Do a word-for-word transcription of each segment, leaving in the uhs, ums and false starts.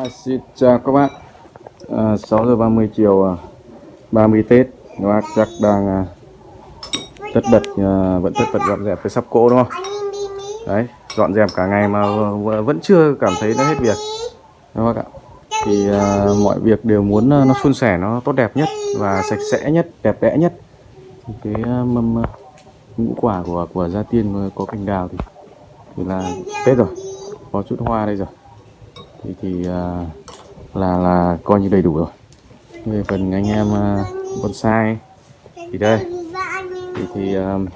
Xin chào các bác. à, sáu giờ ba mươi chiều ba mươi Tết, các bác chắc đang à, tất bật à, vẫn tất bật dọn dẹp cái sắp cỗ đúng không? Đấy, dọn dẹp cả ngày mà vẫn chưa cảm thấy nó hết việc các bác ạ. Thì à, mọi việc đều muốn nó suôn sẻ, nó tốt đẹp nhất và sạch sẽ nhất, đẹp đẽ nhất. Thì cái à, mâm à, ngũ quả của của gia tiên có cành đào thì, thì là Tết rồi, có chút hoa đây rồi thì thì à, là là coi như đầy đủ rồi. Về phần anh em uh, bonsai thì đây thì thì uh,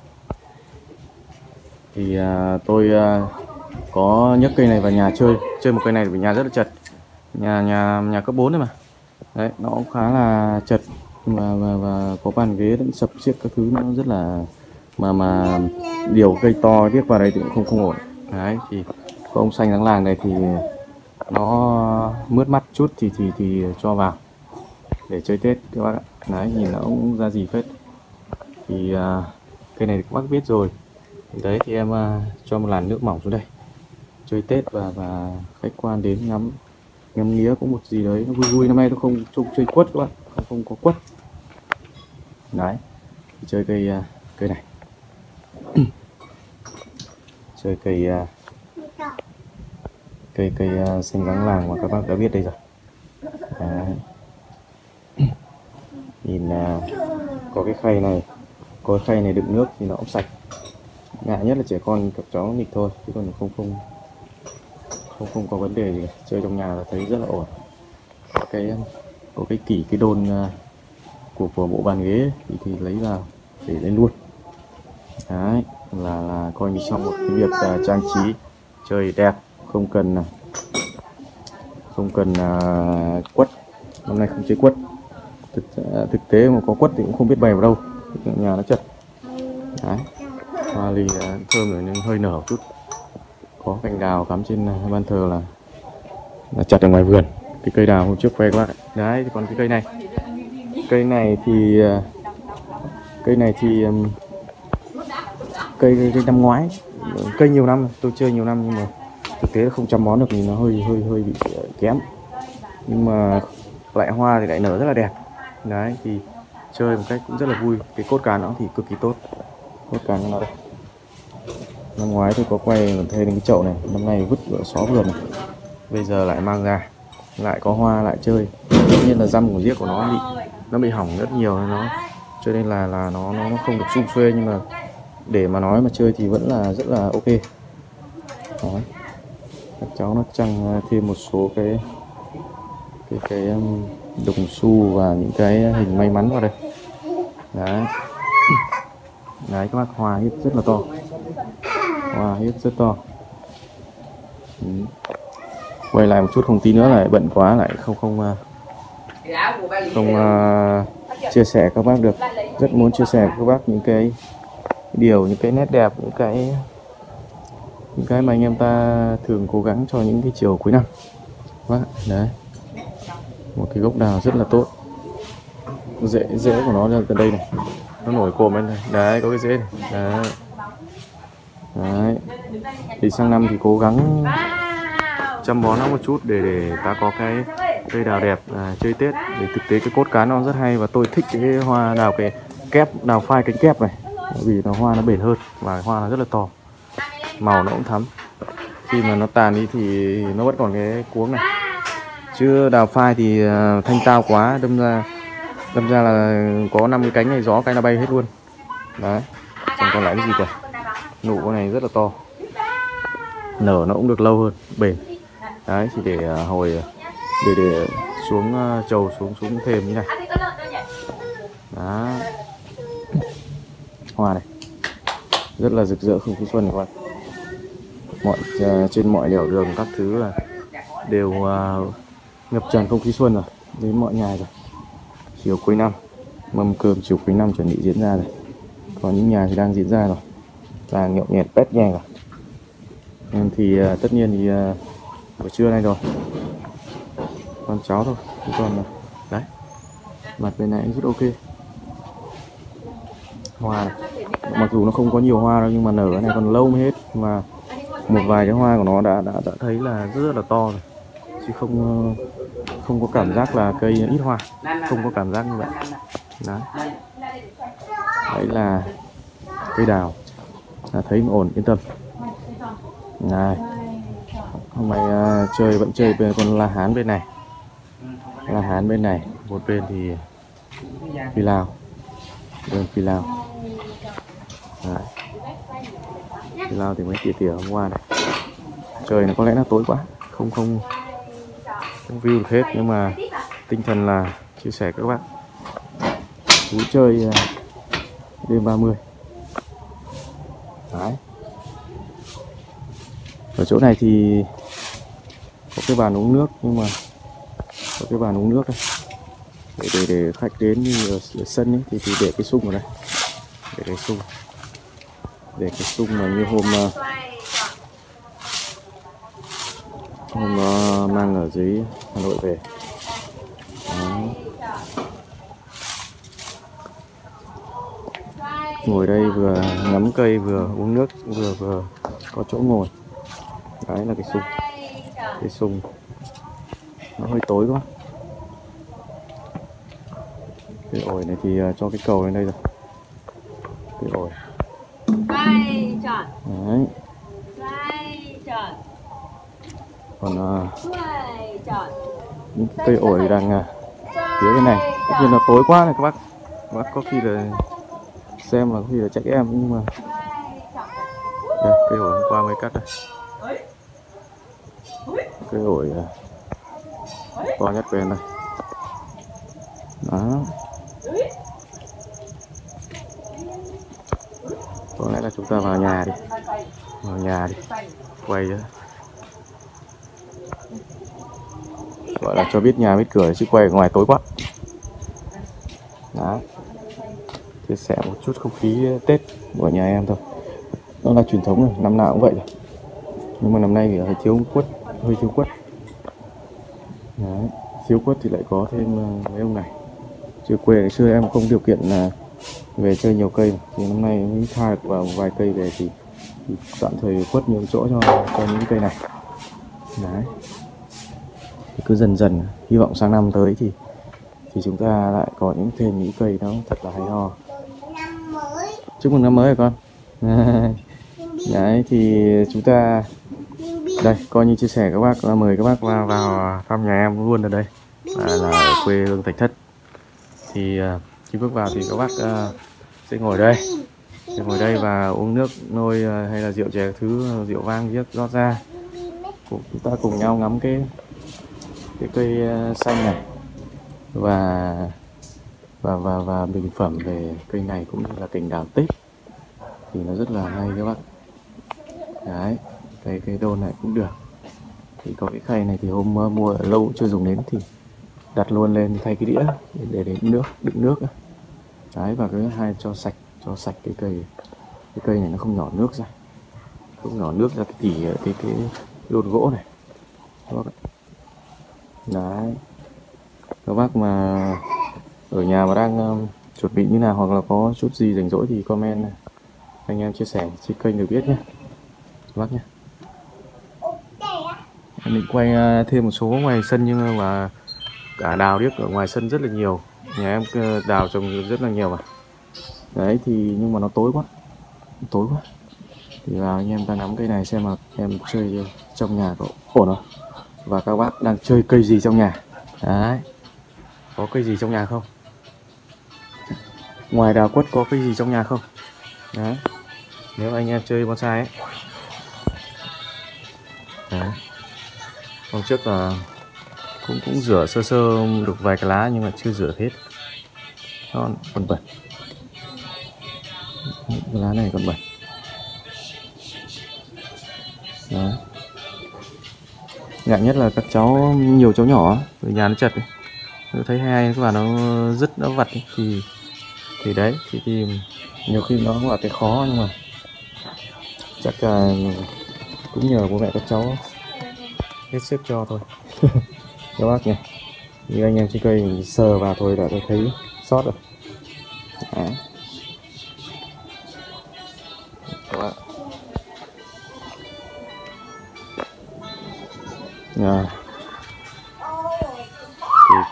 thì uh, tôi uh, có nhấc cây này vào nhà chơi chơi một cây này vì nhà rất là chật, nhà nhà nhà cấp bốn đấy mà, đấy nó cũng khá là chật và, và, và có bàn ghế lẫn sập xiếc các thứ, nó rất là mà mà điều cây to tiếc vào đây thì cũng không không ổn. Đấy thì có ông xanh láng làng này thì nó mướt mắt chút thì thì thì cho vào để chơi Tết các bác ạ. Đấy, nhìn nó cũng ra gì phết. Thì uh, cây này các bác biết rồi. Đấy thì em uh, cho một làn nước mỏng xuống đây chơi Tết và và khách quan đến ngắm ngắm nghía cũng một gì đấy nó vui vui. Năm nay nó không chung chơi quất các bạn, không, không có quất. Đấy thì chơi cây uh, cây này chơi cây uh, cây cây uh, xanh láng làng mà các bác đã biết đây rồi. Đấy. Nhìn uh, có cái khay này, có cái khay này đựng nước thì nó cũng sạch. Ngại nhất là trẻ con các cháu nghịch thôi, chứ còn không không không không có vấn đề gì cả. Chơi trong nhà là thấy rất là ổn. Có cái có cái kỷ cái đôn uh, của của bộ bàn ghế thì, thì lấy vào để lên luôn. Đấy là là coi như xong một cái việc uh, trang trí chơi đẹp, không cần uh, không cần uh, quất. Hôm nay không chơi quất. Thực, thực tế mà có quất thì cũng không biết bày vào đâu, nhà nó chật. Đấy, hoa ly thơm rồi nên hơi nở một chút. Có cành đào cắm trên ban thờ là, là chặt ở ngoài vườn. Cái cây đào hôm trước khoe các bạn. Đấy, còn cái cây này, cây này thì cây này thì cây, cây năm ngoái, cây nhiều năm tôi chơi nhiều năm nhưng mà thực tế là không chăm bón được thì nó hơi hơi hơi bị kém. Nhưng mà lại hoa thì lại nở rất là đẹp. Đấy thì chơi một cách cũng rất là vui. Cái cốt cán nó thì cực kỳ tốt. Cốt cán của nó đây. Năm ngoái tôi có quay thêm cái chậu này, năm nay vứt ở xó vườn này. Bây giờ lại mang ra, lại có hoa lại chơi. Tất nhiên là răm của riếc của nó bị nó bị hỏng rất nhiều nó, cho nên là là nó nó không được sum xuê, nhưng mà để mà nói mà chơi thì vẫn là rất là ok. Đó. Các cháu nó trăng thêm một số cái cái cái um, đồng xu và những cái hình may mắn vào đây. Đấy. Đấy các bác, hoa hết rất là to, hoa hết rất to. Ừ. Quay lại một chút, không tí nữa lại bận quá lại không không không uh, chia sẻ các bác được. Rất muốn chia sẻ với các bác những cái điều, những cái nét đẹp, những cái những cái mà anh em ta thường cố gắng cho những cái chiều cuối năm. Các bác. Đấy, một cái gốc đào rất là tốt, rễ rễ của nó ra từ đây này, nó nổi cồm lên đây. Đấy, có cái rễ này. Đấy. Đấy. Thì sang năm thì cố gắng chăm bón nó một chút để để ta có cái cây đào đẹp à, chơi Tết. Để thực tế cái cốt cán nó rất hay và tôi thích cái hoa đào, cái kép đào phai cánh kép này, vì nó hoa nó bền hơn và hoa nó rất là to, màu nó cũng thắm. Khi mà nó tàn đi thì nó vẫn còn cái cuống này, chứ đào phai thì uh, thanh tao quá, đâm ra đâm ra là có năm cái cánh này gió cái nó bay hết luôn. Đấy, chẳng còn lại cái gì cả. Nụ con này rất là to, nở nó cũng được lâu hơn, bền. Đấy thì để uh, hồi để để xuống uh, trầu xuống xuống thêm như này. Đó, hoa này rất là rực rỡ, không khí xuân các bạn. Mọi uh, trên mọi nẻo đường các thứ là đều uh, ngập tràn không khí xuân rồi, đến mọi nhà rồi. Chiều cuối năm, mâm cơm chiều cuối năm chuẩn bị diễn ra rồi. Có những nhà thì đang diễn ra rồi, là nhộn nhẹt pét nhè rồi. Nên thì uh, tất nhiên thì uh, buổi trưa nay rồi, con cháu thôi, chứ còn uh, đấy, mặt bên này rất ok. Hoa này, mặc dù nó không có nhiều hoa đâu nhưng mà nở cái này còn lâu mới hết, mà một vài cái hoa của nó đã đã, đã thấy là rất, rất là to rồi. chứ không không có cảm giác là cây ít hoa, không có cảm giác như vậy. Đấy, đấy là cây đào, là thấy ổn, yên tâm. Này, hôm nay uh, chơi vẫn chơi bên con la hán bên này, la hán bên này, một bên thì phi lao, bên phi lao. Đấy. Phi lao thì mới tỉa tỉa hôm qua này. Trời nó có lẽ là tối quá, không không không view được hết, nhưng mà tinh thần là chia sẻ các bác vui chơi uh, đêm ba mươi. Đấy. Ở chỗ này thì có cái bàn uống nước, nhưng mà có cái bàn uống nước đây để để, để khách đến như ở, ở sân ấy, thì, thì để cái sung ở đây, để cái sung, để cái sung mà như hôm hôm nó mang ở dưới Hà Nội về. Đó. Ngồi đây vừa ngắm cây vừa uống nước vừa vừa có chỗ ngồi. Đấy là cái sung, cái sung nó hơi tối quá. Cái ổi này thì uh, cho cái cầu lên đây rồi, cái ổi. Đấy. Còn uh, những cây ổi đang uh, phía bên này, tất nhiên là tối quá này các bác, các bác có khi là xem là có khi là chạy em, nhưng mà đây, cây ổi hôm qua mới cắt đây, cây ổi uh, to nhất bên đây. Đó, có lẽ là chúng ta vào nhà đi, vào nhà đi, quay nữa. Gọi là cho biết nhà biết cửa, chứ quay ở ngoài tối quá. Đó, chia sẻ một chút không khí Tết của nhà em thôi. Đó là truyền thống rồi, năm nào cũng vậy rồi. Nhưng mà năm nay thì hơi thiếu quất, hơi thiếu quất. Đấy, thiếu quất thì lại có thêm mấy ông này. Chứ quê ngày xưa em không điều kiện là về chơi nhiều cây, thì năm nay mới tha được vào vài cây về thì, thì tạm thời quất nhiều chỗ cho cho những cây này. Đấy, thì cứ dần dần hy vọng sang năm tới thì thì chúng ta lại có những thêm những cây nó thật là hay ho. Chúc mừng năm mới hả con? Đấy thì chúng ta đây coi như chia sẻ các bác, mời các bác vào, vào thăm nhà em luôn ở đây, à, là ở quê hương Thạch Thất. Thì uh, khi bước vào thì các bác uh, sẽ ngồi đây, sẽ ngồi đây và uống nước nôi uh, hay là rượu chè thứ, uh, rượu vang giết rót ra, cùng chúng ta cùng nhau ngắm cái cái cây uh, xanh này và và và và bình phẩm về cây này cũng như là cành đào Tết thì nó rất là hay các bác. Đấy, cây cây đôn này cũng được. Thì có cái khay này thì hôm uh, mua lâu chưa dùng đến thì đặt luôn lên thay cái đĩa để, để đến nước, đựng nước. Đấy, và cái hai cho sạch, cho sạch cái cây, cái cây này nó không nhỏ nước ra, không nhỏ nước ra cái tỉ cái cái đôn gỗ này. Đấy, các bác mà ở nhà mà đang um, chuẩn bị như nào hoặc là có chút gì rảnh rỗi thì comment này, anh em chia sẻ trên kênh được biết nhé các bác nhé. Em định quay uh, thêm một số ngoài sân, nhưng mà cả đào điếc ở ngoài sân rất là nhiều, nhà em đào trồng rất là nhiều mà. Đấy thì nhưng mà nó tối quá, tối quá thì vào anh em ta ngắm cây này xem mà em chơi trong nhà có ổn không, và các bác đang chơi cây gì trong nhà. Đấy, có cây gì trong nhà không, ngoài đào quất có cây gì trong nhà không. Đấy, nếu anh em chơi bonsai ấy. Đấy, hôm trước là cũng cũng rửa sơ sơ được vài cái lá nhưng mà chưa rửa hết, nó còn bẩn, cái lá này còn bẩn. Đấy, ngại nhất là các cháu, nhiều cháu nhỏ ở nhà nó chật ấy. Tôi thấy hay các bạn nó rất nó vặt ấy. thì thì đấy thì, thì nhiều khi nó cũng là cái khó, nhưng mà chắc là cũng nhờ bố mẹ các cháu hết sức cho thôi. Các bác nhỉ, như anh em trên cây mình sờ vào thôi đã tôi thấy sót rồi. Đấy. Các bạn. À,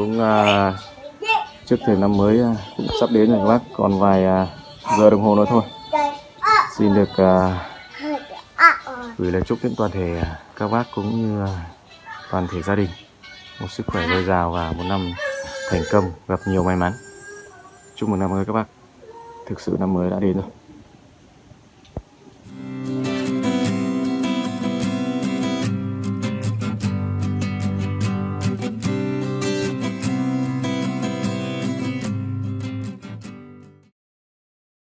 cũng uh, trước thềm năm mới uh, cũng sắp đến rồi các bác, còn vài uh, giờ đồng hồ nữa thôi. Xin được uh, gửi lời chúc đến toàn thể uh, các bác cũng như uh, toàn thể gia đình một sức khỏe dồi dào và một năm thành công, gặp nhiều may mắn. Chúc mừng năm mới các bác. Thực sự năm mới đã đến rồi.